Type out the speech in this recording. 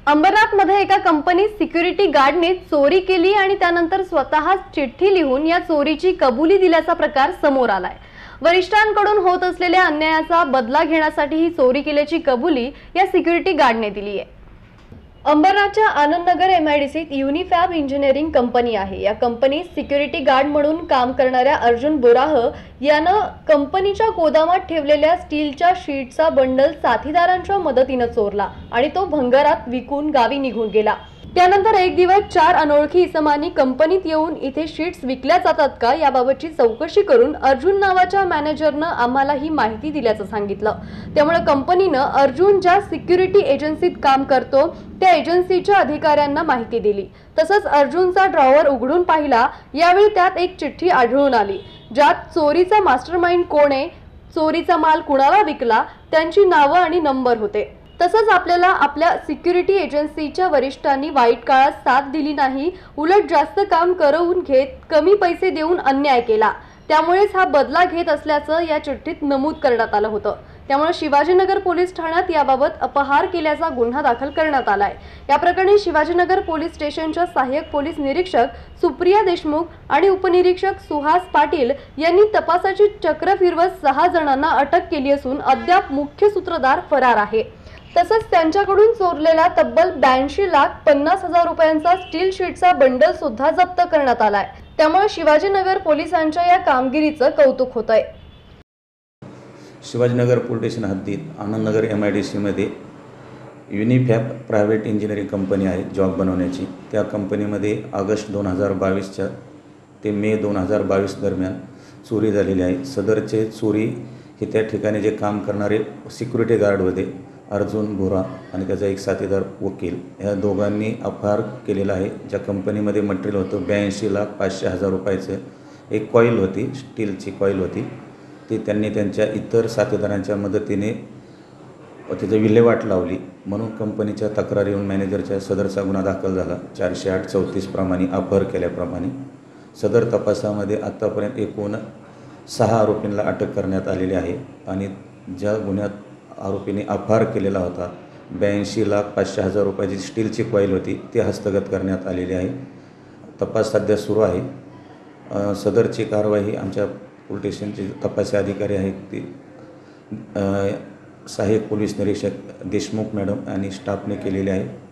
अंबरनाथमध्ये एका कंपनीत सिक्युरिटी गार्डने चोरी केली आणि त्यानंतर स्वतःच चिठ्ठी लिहून या चोरीची कबुली दिल्याचा प्रकार समोर आलाय। वरिष्ठांकडून होत असलेल्या अन्यायाचा बदला घेण्यासाठी ही चोरी केल्याची कबुली या सिक्युरिटी गार्डने दिली आहे। अंबरनाथच्या आनंदनगर एमआयडीसीत युनिफॅब इंजिनिअरिंग कंपनी आहे। या कंपनीत सिक्युरिटी गार्ड म्हणून काम करणाऱ्या अर्जुन बोराह यानं कंपनीच्या गोदामात ठेवलेल्या स्टीलच्या शीटचा बंडल साथीदारांच्या मदतीने चोरला आणि तो भंगारात विकून गावी निघून गेला। त्यानंतर एक दिवस 4 अनोळखी इसमांनी कंपनीत येऊन इथे शीट्स विकल्या जातात का याबाबतची चौकशी करून अर्जुन नावाच्या मॅनेजरनं आम्हाला ही माहिती दिल्याचं सांगितलं। त्यामुळे कंपनीनं अर्जुन ज्या सिक्युरिटी एजन्सीत काम करतो त्या एजन्सीच्या अधिकाऱ्यांना माहिती दिली। तसंच अर्जुनचा ड्रॉवर उघडून पाहिला। यावेळी त्यात एक चिठ्ठी आढळून आली ज्यात चोरीचा मास्टरमाइंड कोण आहे, चोरीचा माल कुणाला विकला, त्यांची नावं आणि नंबर होते। तसंच आपल्याला आपल्या सिक्युरिटी एजन्सीच्या वरिष्ठांनी वाईट काळात साथ दिली नाही, उलट जास्त काम करवून घेत कमी पैसे देऊन अन्याय केला, त्यामुळेच हा बदला घेत असल्याचं या चिठ्ठीत नमूद करण्यात आलं होतं। त्यामुळे शिवाजीनगर पोलीस ठाण्यात याबाबत अपहार केल्याचा गुन्हा दाखल करण्यात आलाय। या प्रकरणी शिवाजीनगर पोलीस स्टेशनच्या सहाय्यक पोलीस निरीक्षक सुप्रिया देशमुख आणि उपनिरीक्षक सुहास पाटील यांनी तपासाची चक्र फिरवत 6 जणांना अटक केली असून अद्याप मुख्य सूत्रधार फरार आहे। तसंच त्यांच्याकडून चोरलेला तब्बल 82,50,000 रुपयांचा स्टील शीटचा बंडल सुद्धा जप्त करण्यात आलाय। त्यामुळे शिवाजीनगर पोलिसांच्या या कामगिरीचं कौतुक होतंय। शिवाजीनगर पोलीस स्टेशन हद्दीत आनंदनगर एमआयडीसी मध्ये युनिफॅब प्रायव्हेट इंजिनिअरिंग कंपनी आहे जॉब बनवण्याची। त्या कंपनीमध्ये ऑगस्ट 2022 ते मे 2022 दरम्यान चोरी झालेली आहे। सदरचे चोरी हे त्या ठिकाणी जे काम करणारे सिक्युरिटी गार्ड होते अर्जुन बोरा आणि त्याचा एक साथीदार वकील, ह्या दोघांनी अपहार केलेला आहे। ज्या कंपनीमध्ये मटेरियल होतं 82,05,000 रुपयाचं एक कॉईल होती, स्टीलची कॉईल होती, ती त्यांनी त्यांच्या इतर साथीदारांच्या मदतीने त्याची विल्हेवाट लावली म्हणून कंपनीच्या तक्रार येऊन मॅनेजरच्या सदरचा गुन्हा दाखल झाला 408-34 प्रमाणे अपहार केल्याप्रमाणे। सदर तपासामध्ये आतापर्यंत एकूण 6 आरोपींना अटक करण्यात आलेली आहे आणि ज्या गुन्ह्यात आरोपीने अपहार केलेला होता 82,05,000 रुपयाची स्टीलची कॉईल होती ती हस्तगत करण्यात आलेली आहे। तपास सध्या सुरू आहे। सदरची कारवाई आमच्या पोलीस स्टेशनचे तपासी अधिकारी आहेत ते सहाय्यक पोलीस निरीक्षक देशमुख मॅडम आणि स्टाफने केलेली आहे।